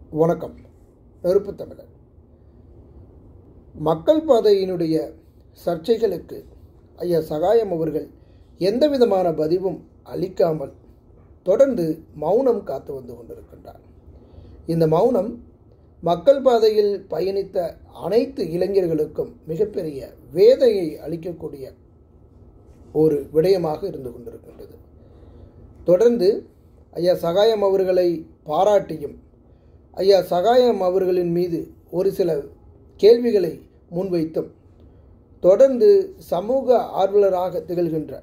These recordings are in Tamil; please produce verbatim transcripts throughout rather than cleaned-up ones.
வணக்கம். நெருப்பு தமிழர். மக்கள் பாதையினுடைய சர்ச்சைகளுக்கு ஐயா சகாயம் அவர்கள் எந்த விதமான பதிவும் அளிக்காமல் தொடர்ந்து மௌனம் காத்து வந்து கொண்டிருக்கின்றார். இந்த மௌனம் மக்கள் பாதையில் பயணித்த அனைத்து இளைஞர்களுக்கும் மிகப்பெரிய வேதனையை அளிக்கக்கூடிய ஒரு விடயமாக இருந்து கொண்டிருக்கின்றது. தொடர்ந்து ஐயா சகாயம் அவர்களை பாராட்டியும் ஐயா சகாயம் அவர்களின் மீது ஒரு சில கேள்விகளை முன்வைத்தும் தொடர்ந்து சமூக ஆர்வலராக திகழ்கின்ற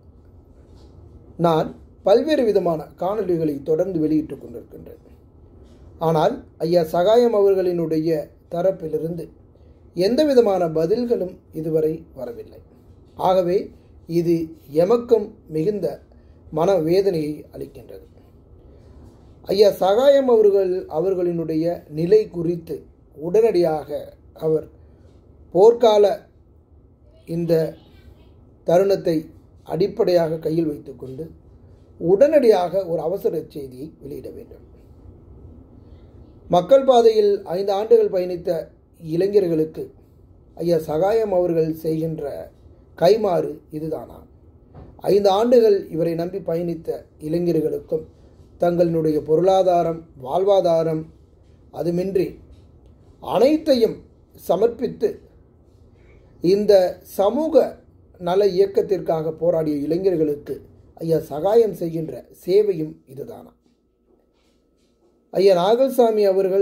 நான் பல்வேறு விதமான காணொலிகளை தொடர்ந்து வெளியிட்டுக் கொண்டிருக்கின்றேன். ஆனால் ஐயா சகாயம் அவர்களினுடைய தரப்பிலிருந்து எந்த விதமான பதில்களும் இதுவரை வரவில்லை. ஆகவே இது எமக்கும் மிகுந்த மனவேதனையை அளிக்கின்றது. ஐயா சகாயம் அவர்கள் அவர்களினுடைய நிலை குறித்து உடனடியாக அவர் போர்க்கால இந்த தருணத்தை அடிப்படையாக கையில் வைத்துக்கொண்டு உடனடியாக ஒரு அவசர செய்தியை வெளியிட வேண்டும். மக்கள் பாதையில் ஐந்து ஆண்டுகள் பயணித்த இளைஞர்களுக்கு ஐயா சகாயம் அவர்கள் செய்கின்ற கைமாறு இதுதானா? ஐந்து ஆண்டுகள் இவரை நம்பி பயணித்த இளைஞர்களுக்கும் தங்களினுடைய பொருளாதாரம், வாழ்வாதாரம் அதுமின்றி அனைத்தையும் சமர்ப்பித்து இந்த சமூக நல இயக்கத்திற்காக போராடிய இளைஞர்களுக்கு ஐயா சகாயம் செய்கின்ற சேவையும் இதுதானா? ஐயா நாகல்சாமி அவர்கள்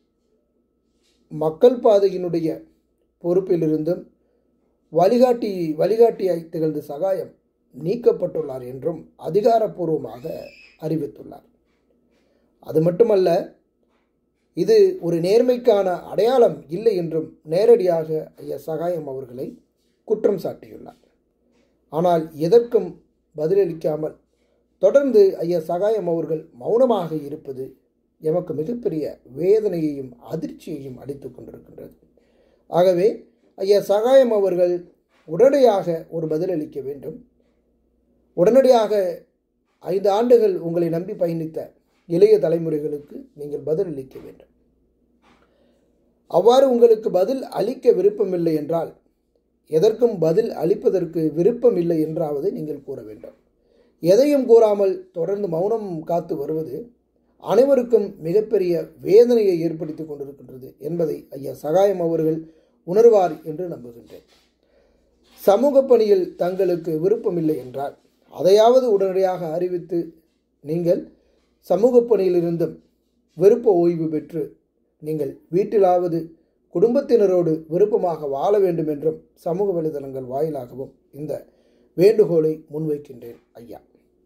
மக்கள் பாதையினுடைய பொறுப்பிலிருந்தும் வழிகாட்டி வழிகாட்டியாய் திகழ்ந்த சகாயம் நீக்கப்பட்டுள்ளார் என்றும் அதிகாரப்பூர்வமாக அறிவித்துள்ளார். அது மட்டுமல்ல, இது ஒரு நேர்மைக்கான அடையாளம் இல்லை என்றும் நேரடியாக ஐயா சகாயம் அவர்களை குற்றம் சாட்டியுள்ளார். ஆனால் எதற்கும் பதிலளிக்காமல் தொடர்ந்து ஐயா சகாயம் அவர்கள் மௌனமாக இருப்பது எமக்கு மிகப்பெரிய வேதனையையும் அதிர்ச்சியையும் அளித்துக் கொண்டிருக்கின்றது. ஆகவே ஐயா சகாயம் அவர்கள் உடனடியாக ஒரு பதிலளிக்க வேண்டும். உடனடியாக ஐந்து ஆண்டுகள் உங்களை நம்பி பயணித்த இளைய தலைமுறைகளுக்கு நீங்கள் பதில் அளிக்க வேண்டும். அவ்வாறு உங்களுக்கு பதில் அளிக்க விருப்பமில்லை என்றால் எதற்கும் பதில் அளிப்பதற்கு விருப்பம் இல்லை என்றாவது நீங்கள் கூற வேண்டும். எதையும் கூறாமல் தொடர்ந்து மௌனம் காத்து வருவது அனைவருக்கும் மிகப்பெரிய வேதனையை ஏற்படுத்தி கொண்டிருக்கின்றது என்பதை ஐயா சகாயம் அவர்கள் உணர்வார் என்று நம்புகின்றேன். சமூக பணியில் தங்களுக்கு விருப்பமில்லை என்றால் அதையாவது உடனடியாக அறிவித்து நீங்கள் சமூக பணியிலிருந்தும் விருப்ப ஓய்வு பெற்று நீங்கள் வீட்டிலாவது குடும்பத்தினரோடு விருப்பமாக வாழ வேண்டும் என்றும் சமூக வலைதளங்கள் வாயிலாகவும் இந்த வேண்டுகோளை முன்வைக்கின்றேன். ஐயா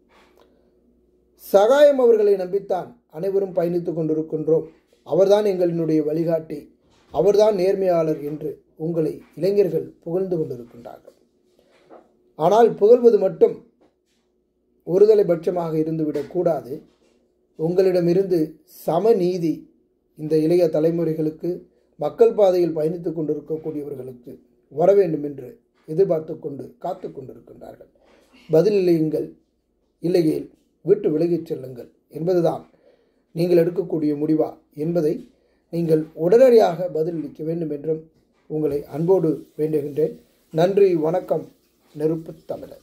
சகாயம் அவர்களை நம்பித்தான் அனைவரும் பயணித்துக் கொண்டிருக்கின்றோம். அவர்தான் எங்களினுடைய வழிகாட்டி, அவர்தான் நேர்மையாளர் என்று உங்களை இளைஞர்கள் புகழ்ந்து கொண்டிருக்கின்றார்கள். ஆனால் புகழ்வது மட்டும் ஒருதலை பட்சமாக இருந்துவிடக்கூடாது. உங்களிடமிருந்து சமநீதி இந்த இளைய தலைமுறைகளுக்கு, மக்கள் பாதையில் பயணித்து கொண்டிருக்கக்கூடியவர்களுக்கு வர வேண்டும் என்று எதிர்பார்த்து கொண்டு காத்து கொண்டிருக்கின்றார்கள். பதிலளியுங்கள், இல்லையேல் விட்டு விலகிச் செல்லுங்கள் என்பதுதான் நீங்கள் எடுக்கக்கூடிய முடிவா என்பதை நீங்கள் உடனடியாக பதிலளிக்க வேண்டும் என்றும் உங்களை அன்போடு வேண்டுகின்றேன். நன்றி, வணக்கம். நெருப்பு தமிழர்.